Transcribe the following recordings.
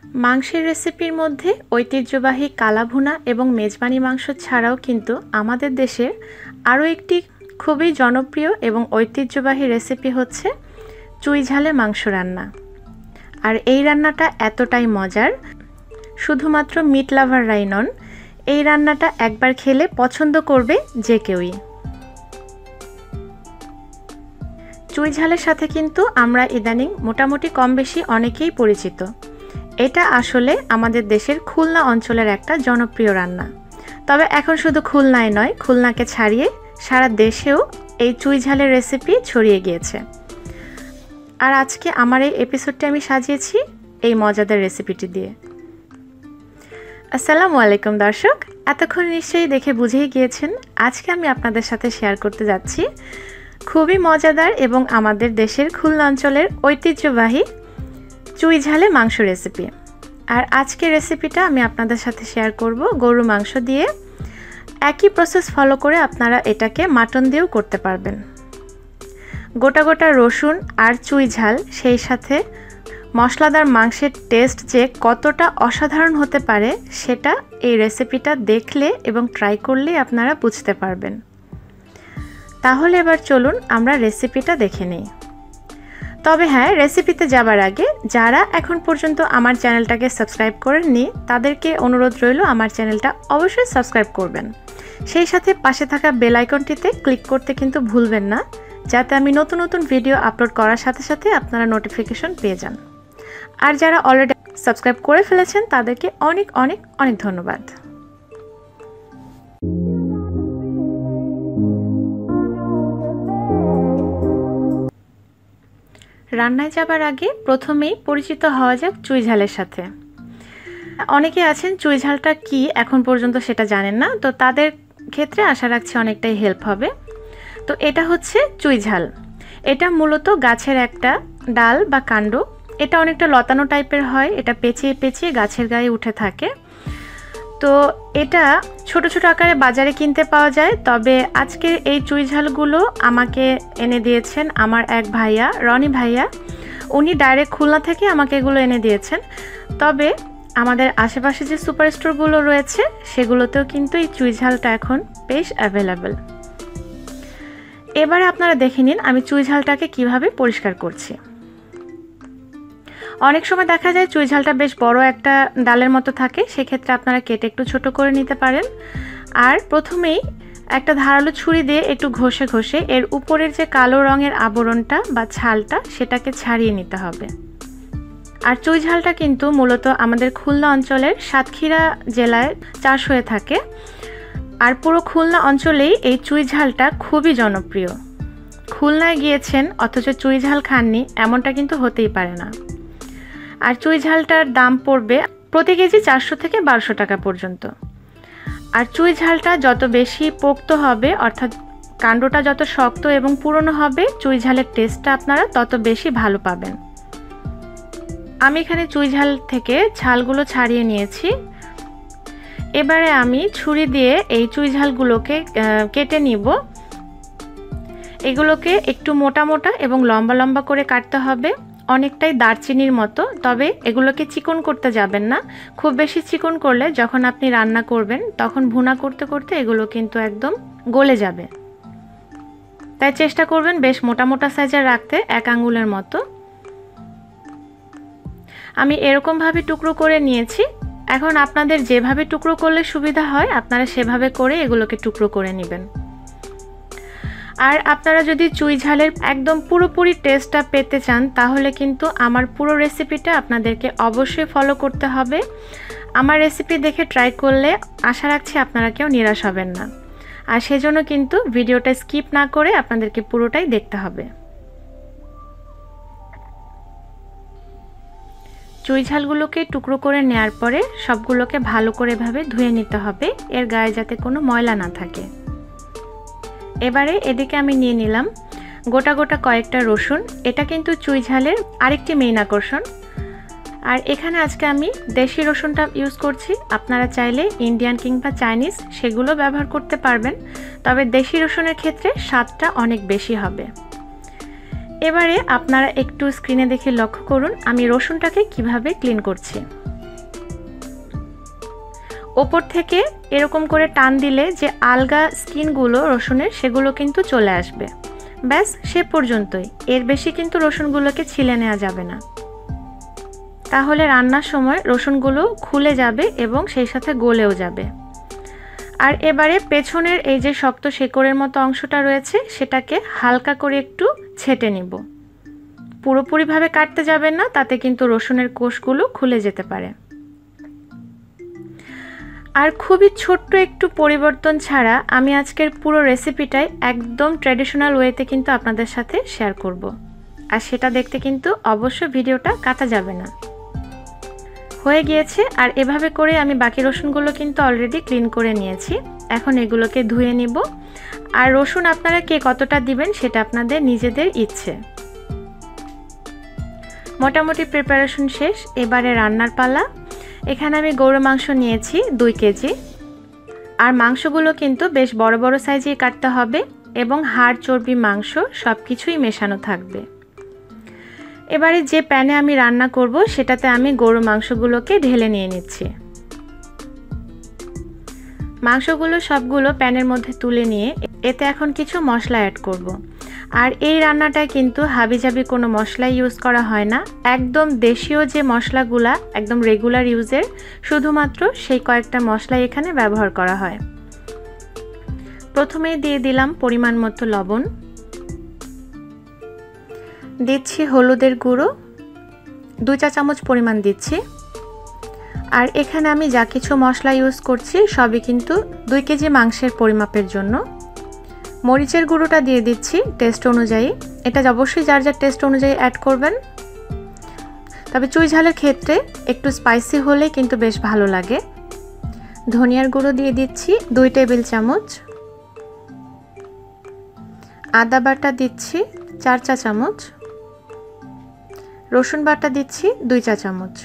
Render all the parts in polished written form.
মাংসের রেসিপির মধ্যে ঐতিহ্যবাহী কালাভুনা এবং মেজবানি মাংস ছাড়াও কিন্তু আমাদের দেশের আরও একটি খুবই জনপ্রিয় এবং ঐতিহ্যবাহী রেসিপি হচ্ছে চুই ঝালে মাংস রান্না। আর এই রান্নাটা এতটাই মজার, শুধুমাত্র মিট লাভাররাই নন, এই রান্নাটা একবার খেলে পছন্দ করবে যে কেউই। চুই ঝালের সাথে কিন্তু আমরা ইদানিং মোটামুটি কম বেশি অনেকেই পরিচিত। এটা আসলে আমাদের দেশের খুলনা অঞ্চলের একটা জনপ্রিয় রান্না। তবে এখন শুধু খুলনায় নয়, খুলনাকে ছাড়িয়ে সারা দেশেও এই চুই ঝালের রেসিপি ছড়িয়ে গিয়েছে। আর আজকে আমার এই এপিসোডটি আমি সাজিয়েছি এই মজাদার রেসিপিটি দিয়ে। আসসালামু আলাইকুম দর্শক, এতক্ষণ নিশ্চয়ই দেখে বুঝেই গিয়েছেন আজকে আমি আপনাদের সাথে শেয়ার করতে যাচ্ছি খুবই মজাদার এবং আমাদের দেশের খুলনা অঞ্চলের ঐতিহ্যবাহী চুই ঝালে মাংস রেসিপি। আর আজকের রেসিপিটা আমি আপনাদের সাথে শেয়ার করব গরু মাংস দিয়ে। একই প্রসেস ফলো করে আপনারা এটাকে মাটন দিয়েও করতে পারবেন। গোটা গোটা রসুন আর চুই ঝাল, সেই সাথে মশলাদার মাংসের টেস্ট যে কতটা অসাধারণ হতে পারে সেটা এই রেসিপিটা দেখলে এবং ট্রাই করলেই আপনারা বুঝতে পারবেন। তাহলে এবার চলুন আমরা রেসিপিটা দেখে নিই। তবে হ্যাঁ, রেসিপিতে যাবার আগে যারা এখন পর্যন্ত আমার চ্যানেলটাকে সাবস্ক্রাইব করেননি তাদেরকে অনুরোধ রইল আমার চ্যানেলটা অবশ্যই সাবস্ক্রাইব করবেন। সেই সাথে পাশে থাকা বেল আইকনটিতে ক্লিক করতে কিন্তু ভুলবেন না, যাতে আমি নতুন নতুন ভিডিও আপলোড করার সাথে সাথে আপনারা নোটিফিকেশন পেয়ে যান। আর যারা অলরেডি সাবস্ক্রাইব করে ফেলেছেন তাদেরকে অনেক অনেক অনেক ধন্যবাদ। রান্নায় যাবার আগে প্রথমেই পরিচিত হওয়া যাক চুই ঝালের সাথে। অনেকে আছেন চুই ঝালটা কি এখন পর্যন্ত সেটা জানেন না, তো তাদের ক্ষেত্রে আশা রাখছি অনেকটাই হেল্প হবে। তো এটা হচ্ছে চুই ঝাল। এটা মূলত গাছের একটা ডাল বা কাণ্ড। এটা অনেকটা লতানো টাইপের হয়, এটা পেঁচিয়ে পেঁচিয়ে গাছের গায়ে উঠে থাকে। তো এটা ছোট ছোট আকারে বাজারে কিনতে পাওয়া যায়। তবে আজকের এই চুই ঝালগুলো আমাকে এনে দিয়েছেন আমার এক ভাইয়া, রনি ভাইয়া। উনি ডাইরেক্ট খুলনা থেকে আমাকে এগুলো এনে দিয়েছেন। তবে আমাদের আশেপাশে যে সুপার স্টোরগুলো রয়েছে সেগুলোতেও কিন্তু এই চুই ঝালটা এখন বেশ অ্যাভেলেবেল। এবারে আপনারা দেখে নিন আমি চুই ঝালটাকে কিভাবে পরিষ্কার করছি। অনেক সময় দেখা যায় চুই ঝালটা বেশ বড় একটা ডালের মতো থাকে, সেক্ষেত্রে আপনারা কেটে একটু ছোট করে নিতে পারেন। আর প্রথমেই একটা ধারালো ছুরি দিয়ে একটু ঘষে ঘষে এর উপরের যে কালো রঙের আবরণটা বা ছালটা সেটাকে ছাড়িয়ে নিতে হবে। আর চুই ঝালটা কিন্তু মূলত আমাদের খুলনা অঞ্চলের সাতক্ষীরা জেলায় চাষ হয়ে থাকে। আর পুরো খুলনা অঞ্চলেই এই চুই ঝালটা খুবই জনপ্রিয়। খুলনায় গিয়েছেন অথচ চুই ঝাল খাননি এমনটা কিন্তু হতেই পারে না। আর চুই ঝালটার দাম পড়বে প্রতি কেজি 400 থেকে 1200 টাকা পর্যন্ত। আর চুই ঝালটা যত বেশি পোক্ত হবে, অর্থাৎ কাণ্ডটা যত শক্ত এবং পুরনো হবে, চুই ঝালের টেস্টটা আপনারা তত বেশি ভালো পাবেন। আমি এখানে চুই ঝাল থেকে ছালগুলো ছাড়িয়ে নিয়েছি। এবারে আমি ছুরি দিয়ে এই চুই ঝালগুলোকে কেটে নিব। এগুলোকে একটু মোটা মোটা এবং লম্বা লম্বা করে কাটতে হবে, অনেকটাই দারচিনির মতো। তবে এগুলোকে চিকন করতে যাবেন না, খুব বেশি চিকন করলে যখন আপনি রান্না করবেন তখন ভুনা করতে করতে এগুলো কিন্তু একদম গলে যাবে। তাই চেষ্টা করবেন বেশ মোটা মোটা সাইজের রাখতে, 1 আঙ্গুলের মতো। আমি এরকমভাবে টুকরো করে নিয়েছি। এখন আপনাদের যেভাবে টুকরো করলে সুবিধা হয় আপনারা সেভাবে করে এগুলোকে টুকরো করে নেবেন। আর আপনারা যদি চুই ঝালের একদম পুরোপুরি টেস্টটা পেতে চান তাহলে কিন্তু আমার পুরো রেসিপিটা আপনাদেরকে অবশ্যই ফলো করতে হবে। আমার রেসিপি দেখে ট্রাই করলে আশা রাখছি আপনারা কেউ নিরাশ হবেন না। আর সেজন্য কিন্তু ভিডিওটা স্কিপ না করে আপনাদেরকে পুরোটাই দেখতে হবে। চুই ঝালগুলোকে টুকরো করে নেওয়ার পরে সবগুলোকে ভালো করে এভাবে ধুয়ে নিতে হবে, এর গায়ে যাতে কোনো ময়লা না থাকে। এবারে এদিকে আমি নিয়ে নিলাম গোটা গোটা কয়েকটা রসুন। এটা কিন্তু চুই ঝালের আরেকটি মেইন আকর্ষণ। আর এখানে আজকে আমি দেশি রসুনটা ইউজ করছি। আপনারা চাইলে ইন্ডিয়ান কিংবা চাইনিজ সেগুলো ব্যবহার করতে পারবেন, তবে দেশি রসুনের ক্ষেত্রে স্বাদটা অনেক বেশি হবে। এবারে আপনারা একটু স্ক্রিনে দেখে লক্ষ্য করুন আমি রসুনটাকে কিভাবে ক্লিন করছি। ওপর থেকে এরকম করে টান দিলে যে আলগা স্কিনগুলো রসুনের সেগুলো কিন্তু চলে আসবে। ব্যাস সে পর্যন্তই, এর বেশি কিন্তু রসুনগুলোকে ছিলে নেওয়া যাবে না, তাহলে রান্নার সময় রসুনগুলো খুলে যাবে এবং সেই সাথে গলেও যাবে। আর এবারে পেছনের এই যে শক্ত শেকড়ের মতো অংশটা রয়েছে সেটাকে হালকা করে একটু ছেঁটে নিব। পুরোপুরিভাবে কাটতে যাবেন না, তাতে কিন্তু রসুনের কোষগুলো খুলে যেতে পারে। আর খুবই ছোট্ট একটু পরিবর্তন ছাড়া আমি আজকের পুরো রেসিপিটাই একদম ট্র্যাডিশনাল ওয়েতে কিন্তু আপনাদের সাথে শেয়ার করব। আর সেটা দেখতে কিন্তু অবশ্যই ভিডিওটা কাটা যাবে না। হয়ে গিয়েছে, আর এভাবে করে আমি বাকি রসুনগুলো কিন্তু অলরেডি ক্লিন করে নিয়েছি। এখন এগুলোকে ধুয়ে নিব। আর রসুন আপনারা কে কতটা দিবেন সেটা আপনাদের নিজেদের ইচ্ছে। মোটামুটি প্রিপারেশন শেষ, এবারে রান্নার পালা। এখানে আমি গরুর মাংস নিয়েছি 2 কেজি। আর মাংসগুলো কিন্তু বেশ বড় বড় সাইজেই কাটতে হবে এবং হাড় চর্বি মাংস সব কিছুই মেশানো থাকবে। এবারে যে প্যানে আমি রান্না করব সেটাতে আমি গরুর মাংসগুলোকে ঢেলে নিয়ে নিচ্ছি। মাংসগুলো সবগুলো প্যানের মধ্যে তুলে নিয়ে এতে এখন কিছু মশলা অ্যাড করব। আর এই রান্নাটায় কিন্তু হাবিজাবি কোনো মশলা ইউজ করা হয় না, একদম দেশীয় যে মশলাগুলা একদম রেগুলার ইউজের, শুধুমাত্র সেই কয়েকটা মশলাই এখানে ব্যবহার করা হয়। প্রথমেই দিয়ে দিলাম পরিমাণ মতো লবণ, দিচ্ছি হলুদের গুঁড়ো 2 চা চামচ পরিমাণ দিচ্ছি। আর এখানে আমি যা কিছু মশলা ইউজ করছি সবই কিন্তু 2 কেজি মাংসের পরিমাপের জন্য। মরিচের গুঁড়োটা দিয়ে দিচ্ছি টেস্ট অনুযায়ী, এটা অবশ্যই যার যার টেস্ট অনুযায়ী অ্যাড করবেন। তবে চুই ঝালের ক্ষেত্রে একটু স্পাইসি হলে কিন্তু বেশ ভালো লাগে। ধনিয়ার গুঁড়ো দিয়ে দিচ্ছি 2 টেবিল চামচ। আদা বাটা দিচ্ছি 4 চা চামচ। রসুন বাটা দিচ্ছি 2 চা চামচ।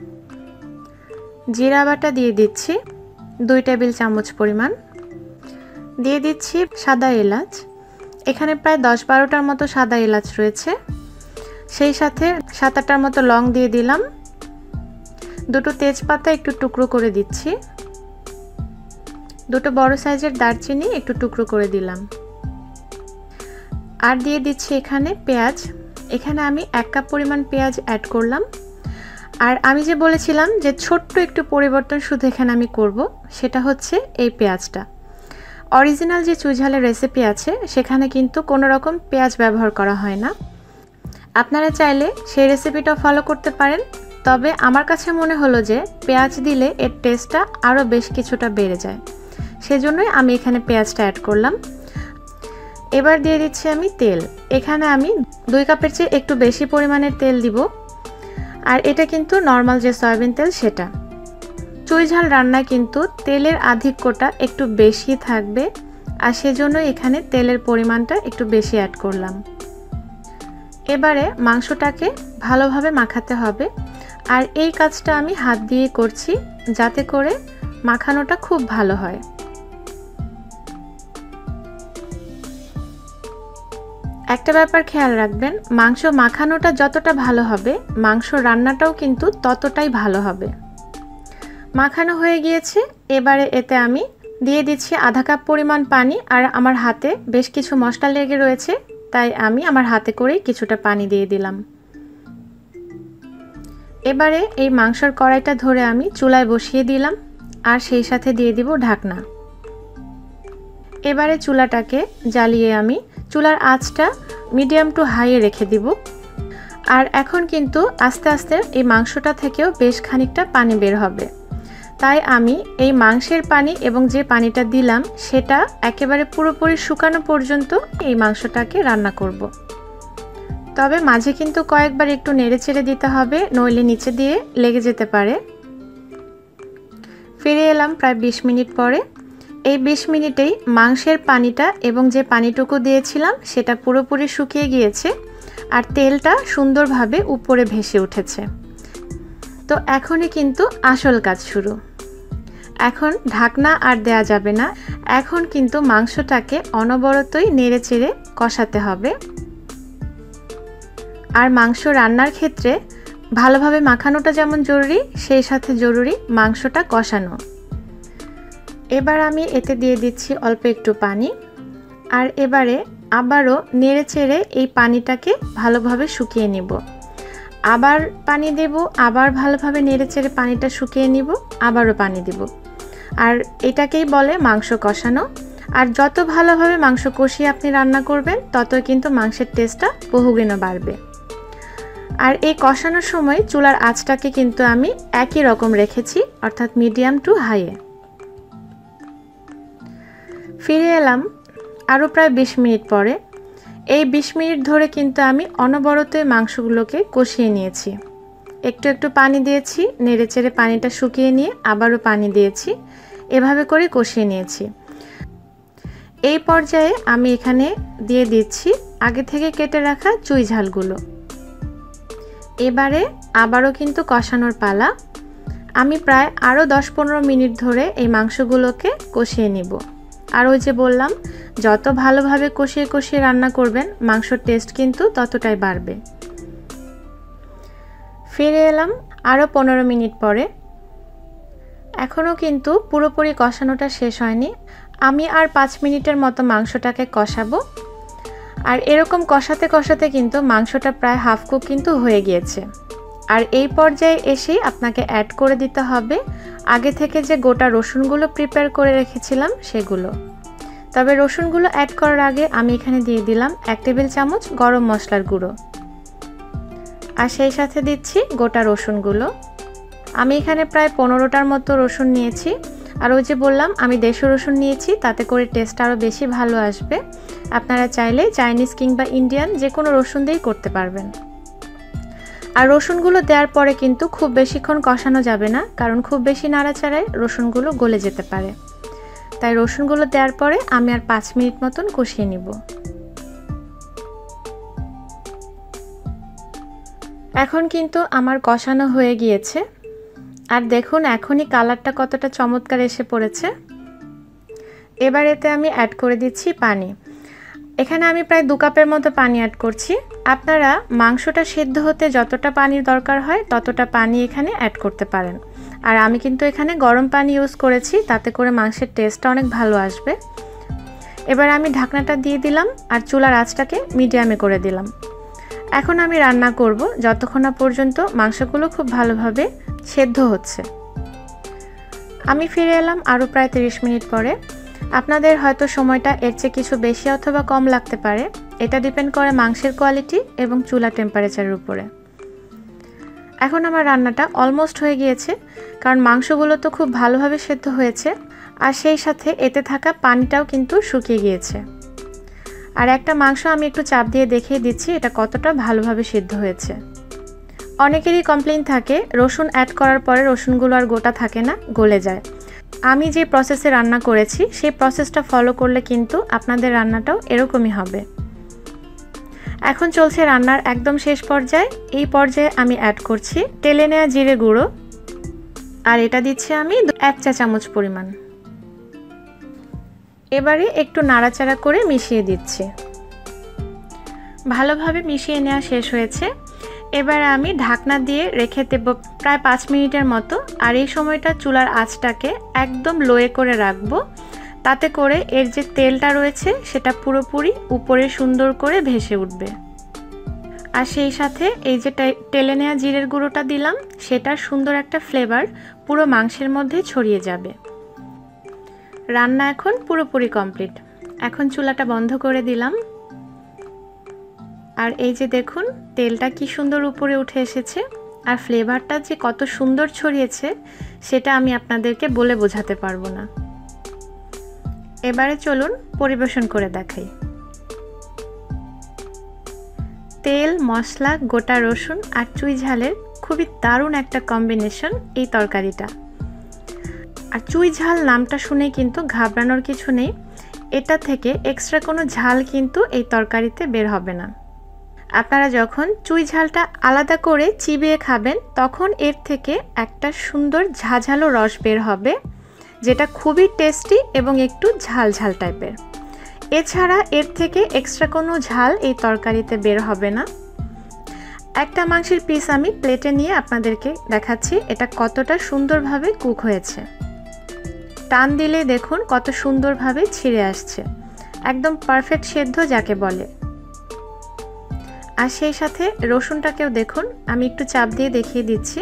জিরা বাটা দিয়ে দিচ্ছি 2 টেবিল চামচ পরিমাণ। দিয়ে দিচ্ছি সাদা এলাচ, এখানে প্রায় 10-12টার মতো সাদা এলাচ রয়েছে। সেই সাথে 7-8টার মতো লং দিয়ে দিলাম। 2টো তেজপাতা একটু টুকরো করে দিচ্ছি। 2টো বড় সাইজের দারচিনি একটু টুকরো করে দিলাম। আর দিয়ে দিচ্ছি এখানে পেঁয়াজ, এখানে আমি 1 কাপ পরিমাণ পেঁয়াজ অ্যাড করলাম। আর আমি যে বলেছিলাম যে ছোট্ট একটু পরিবর্তন শুধু এখানে আমি করব, সেটা হচ্ছে এই পেঁয়াজটা। অরিজিনাল যে চুই ঝালের রেসিপি আছে সেখানে কিন্তু কোনো রকম পেঁয়াজ ব্যবহার করা হয় না। আপনারা চাইলে সেই রেসিপিটা ফলো করতে পারেন, তবে আমার কাছে মনে হলো যে পেঁয়াজ দিলে এর টেস্টটা আরও বেশ কিছুটা বেড়ে যায়, সেজন্যই আমি এখানে পেঁয়াজটা অ্যাড করলাম। এবার দিয়ে দিচ্ছি আমি তেল, এখানে আমি 2 কাপের চেয়ে একটু বেশি পরিমাণের তেল দিব। আর এটা কিন্তু নর্মাল যে সয়াবিন তেল সেটা। চুই ঝাল রান্নায় কিন্তু তেলের আধিক্যটা একটু বেশি থাকবে, আর সেজন্য এখানে তেলের পরিমাণটা একটু বেশি অ্যাড করলাম। এবারে মাংসটাকে ভালোভাবে মাখাতে হবে, আর এই কাজটা আমি হাত দিয়ে করছি যাতে করে মাখানোটা খুব ভালো হয়। একটা ব্যাপার খেয়াল রাখবেন, মাংস মাখানোটা যতটা ভালো হবে মাংস রান্নাটাও কিন্তু ততটাই ভালো হবে। মাখানো হয়ে গিয়েছে, এবারে এতে আমি দিয়ে দিচ্ছি আধা কাপ পরিমাণ পানি। আর আমার হাতে বেশ কিছু মশলা লেগে রয়েছে, তাই আমি আমার হাতে করেই কিছুটা পানি দিয়ে দিলাম। এবারে এই মাংসের কড়াইটা ধরে আমি চুলায় বসিয়ে দিলাম, আর সেই সাথে দিয়ে দিব ঢাকনা। এবারে চুলাটাকে জ্বালিয়ে আমি চুলার আঁচটা মিডিয়াম টু হাইয়ে রেখে দিব। আর এখন কিন্তু আস্তে আস্তে এই মাংসটা থেকেও বেশ খানিকটা পানি বের হবে, তাই আমি এই মাংসের পানি এবং যে পানিটা দিলাম সেটা একেবারে পুরোপুরি শুকানো পর্যন্ত এই মাংসটাকে রান্না করব। তবে মাঝে কিন্তু কয়েকবার একটু নেড়েচেড়ে দিতে হবে, নইলে নিচে দিয়ে লেগে যেতে পারে। ফিরে এলাম প্রায় 20 মিনিট পরে। এই 20 মিনিটেই মাংসের পানিটা এবং যে পানিটুকু দিয়েছিলাম সেটা পুরোপুরি শুকিয়ে গিয়েছে, আর তেলটা সুন্দরভাবে উপরে ভেসে উঠেছে। তো এখনই কিন্তু আসল কাজ শুরু। এখন ঢাকনা আর দেয়া যাবে না, এখন কিন্তু মাংসটাকে অনবরতই নেড়েচেড়ে কষাতে হবে। আর মাংস রান্নার ক্ষেত্রে ভালোভাবে মাখানোটা যেমন জরুরি, সেই সাথে জরুরি মাংসটা কষানো। এবার আমি এতে দিয়ে দিচ্ছি অল্প একটু পানি, আর এবারে আবারও নেড়ে চেড়ে এই পানিটাকে ভালোভাবে শুকিয়ে নিব। আবার পানি দেব, আবার ভালোভাবে নেড়ে চেড়ে পানিটা শুকিয়ে নিব, আবারও পানি দেব। আর এটাকেই বলে মাংস কষানো। আর যত ভালোভাবে মাংস কষিয়ে আপনি রান্না করবেন ততই কিন্তু মাংসের টেস্টটা বহুগুণে বাড়বে। আর এই কষানোর সময় চুলার আঁচটাকে কিন্তু আমি একই রকম রেখেছি, অর্থাৎ মিডিয়াম টু হাইয়ে। ফিরে এলাম আরও প্রায় 20 মিনিট পরে। এই 20 মিনিট ধরে কিন্তু আমি অনবরত মাংসগুলোকে কষিয়ে নিয়েছি। একটু একটু পানি দিয়েছি, নেড়ে চেড়ে পানিটা শুকিয়ে নিয়ে আবারও পানি দিয়েছি, এভাবে করে কষিয়ে নিয়েছি। এই পর্যায়ে আমি এখানে দিয়ে দিচ্ছি আগে থেকে কেটে রাখা চুই ঝালগুলো। এবারে আবারও কিন্তু কষানোর পালা। আমি প্রায় আরও 10-15 মিনিট ধরে এই মাংসগুলোকে কষিয়ে নিব। আর ওই যে বললাম, যত ভালোভাবে কষিয়ে কষিয়ে রান্না করবেন মাংসর টেস্ট কিন্তু ততটাই বাড়বে। ফিরে এলাম আরও 15 মিনিট পরে। এখনও কিন্তু পুরোপুরি কষানোটা শেষ হয়নি। আমি আর 5 মিনিটের মতো মাংসটাকে কষাবো। আর এরকম কষাতে কষাতে কিন্তু মাংসটা প্রায় হাফ কুক কিন্তু হয়ে গিয়েছে। আর এই পর্যায়ে এসেই আপনাকে অ্যাড করে দিতে হবে আগে থেকে যে গোটা রসুনগুলো প্রিপেয়ার করে রেখেছিলাম সেগুলো। তবে রসুনগুলো অ্যাড করার আগে আমি এখানে দিয়ে দিলাম 1 টেবিল চামচ গরম মশলার গুঁড়ো, আর সেই সাথে দিচ্ছি গোটা রসুনগুলো। আমি এখানে প্রায় 15টার মতো রসুন নিয়েছি। আর ওই যে বললাম আমি দেশি রসুন নিয়েছি, তাতে করে টেস্ট আরও বেশি ভালো আসবে। আপনারা চাইলে চাইনিজ কিংবা ইন্ডিয়ান যে কোনো রসুন দিয়েই করতে পারবেন। আর রসুনগুলো দেওয়ার পরে কিন্তু খুব বেশিক্ষণ কষানো যাবে না, কারণ খুব বেশি নাড়াচাড়ায় রসুনগুলো গলে যেতে পারে। তাই রসুনগুলো দেওয়ার পরে আমি আর 5 মিনিট মতন কষিয়ে নিব। এখন কিন্তু আমার কষানো হয়ে গিয়েছে। আর দেখুন এখনই কালারটা কতটা চমৎকার এসে পড়েছে। এবার এতে আমি অ্যাড করে দিচ্ছি পানি। এখানে আমি প্রায় 2 কাপের মতো পানি অ্যাড করছি। আপনারা মাংসটা সিদ্ধ হতে যতটা পানির দরকার হয় ততটা পানি এখানে অ্যাড করতে পারেন। আর আমি কিন্তু এখানে গরম পানি ইউজ করেছি, তাতে করে মাংসের টেস্টটা অনেক ভালো আসবে। এবার আমি ঢাকনাটা দিয়ে দিলাম আর চুলার আঁচটাকে মিডিয়ামে করে দিলাম। এখন আমি রান্না করব যতক্ষণ না পর্যন্ত মাংসগুলো খুব ভালোভাবে সেদ্ধ হচ্ছে। আমি ফিরে এলাম আরও প্রায় 30 মিনিট পরে। আপনাদের হয়তো সময়টা এর চেয়ে কিছু বেশি অথবা কম লাগতে পারে, এটা ডিপেন্ড করে মাংসের কোয়ালিটি এবং চুলা টেম্পারেচারের উপরে। এখন আমার রান্নাটা অলমোস্ট হয়ে গিয়েছে, কারণ মাংসগুলো তো খুব ভালোভাবে সেদ্ধ হয়েছে, আর সেই সাথে এতে থাকা পানিটাও কিন্তু শুকিয়ে গিয়েছে। আর একটা মাংস আমি একটু চাপ দিয়ে দেখিয়ে দিচ্ছি এটা কতটা ভালোভাবে সিদ্ধ হয়েছে। অনেকেরই কমপ্লেইন থাকে রসুন অ্যাড করার পরে রসুনগুলো আর গোটা থাকে না, গলে যায়। আমি যে প্রসেসে রান্না করেছি সেই প্রসেসটা ফলো করলে কিন্তু আপনাদের রান্নাটাও এরকমই হবে। এখন চলছে রান্নার একদম শেষ পর্যায়ে। এই পর্যায়ে আমি অ্যাড করছি তেলে নেওয়া জিরে গুঁড়ো, আর এটা দিচ্ছি আমি 1 চা চামচ পরিমাণ। এবারে একটু নাড়াচাড়া করে মিশিয়ে দিচ্ছি। ভালোভাবে মিশিয়ে নেওয়া শেষ হয়েছে। এবারে আমি ঢাকনা দিয়ে রেখে দেব প্রায় 5 মিনিটের মতো। আর এই সময়টা চুলার আঁচটাকে একদম লোয়ে করে রাখবো, তাতে করে এর যে তেলটা রয়েছে সেটা পুরোপুরি উপরে সুন্দর করে ভেসে উঠবে। আর সেই সাথে এই যে তেলে নেওয়া জিরের গুঁড়োটা দিলাম সেটার সুন্দর একটা ফ্লেভার পুরো মাংসের মধ্যে ছড়িয়ে যাবে। রান্না এখন পুরোপুরি কমপ্লিট। এখন চুলাটা বন্ধ করে দিলাম। আর এই যে দেখুন তেলটা কি সুন্দর উপরে উঠে এসেছে, আর ফ্লেভারটা যে কত সুন্দর ছড়িয়েছে সেটা আমি আপনাদেরকে বলে বোঝাতে পারবো না। এবারে চলুন পরিবেশন করে দেখাই। তেল, মশলা, গোটা রসুন আর চুই ঝালের খুবই দারুণ একটা কম্বিনেশন এই তরকারিটা। আর চুই ঝাল নামটা শুনে কিন্তু ঘাবড়ানোর কিছু নেই, এটা থেকে এক্সট্রা কোনো ঝাল কিন্তু এই তরকারিতে বের হবে না। আপনারা যখন চুই ঝালটা আলাদা করে চিবিয়ে খাবেন তখন এর থেকে একটা সুন্দর ঝাঝালো রস বের হবে, যেটা খুবই টেস্টি এবং একটু ঝাল ঝাল টাইপের। এছাড়া এর থেকে এক্সট্রা কোনো ঝাল এই তরকারিতে বের হবে না। একটা মাংসের পিস আমি প্লেটে নিয়ে আপনাদেরকে দেখাচ্ছি এটা কতটা সুন্দরভাবে কুক হয়েছে। টান দিলেই দেখুন কত সুন্দরভাবে ছিঁড়ে আসছে, একদম পারফেক্ট সেদ্ধ যাকে বলে। আর সেই সাথে রসুনটাকেও দেখুন আমি একটু চাপ দিয়ে দেখিয়ে দিচ্ছি।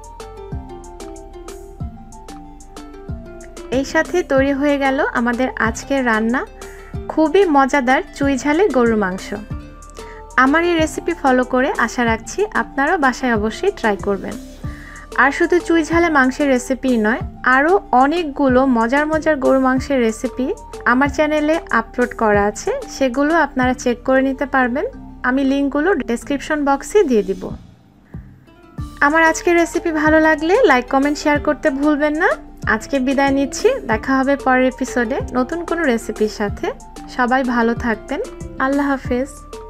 এই সাথে তৈরি হয়ে গেল আমাদের আজকের রান্না, খুবই মজাদার চুই ঝালে গরুর মাংস। আমার এই রেসিপি ফলো করে আশা রাখছি আপনারাও বাসায় অবশ্যই ট্রাই করবেন। আর শুধু চুই ঝালে মাংসের রেসিপি নয়, আরও অনেকগুলো মজার মজার গরু মাংসের রেসিপি আমার চ্যানেলে আপলোড করা আছে, সেগুলো আপনারা চেক করে নিতে পারবেন। আমি লিঙ্কগুলো ডেসক্রিপশন বক্সে দিয়ে দিব। আমার আজকের রেসিপি ভালো লাগলে লাইক কমেন্ট শেয়ার করতে ভুলবেন না। আজকে বিদায় নিচ্ছি, দেখা হবে পরের এপিসোডে নতুন কোনো রেসিপির সাথে। সবাই ভালো থাকবেন, আল্লাহ হাফেজ।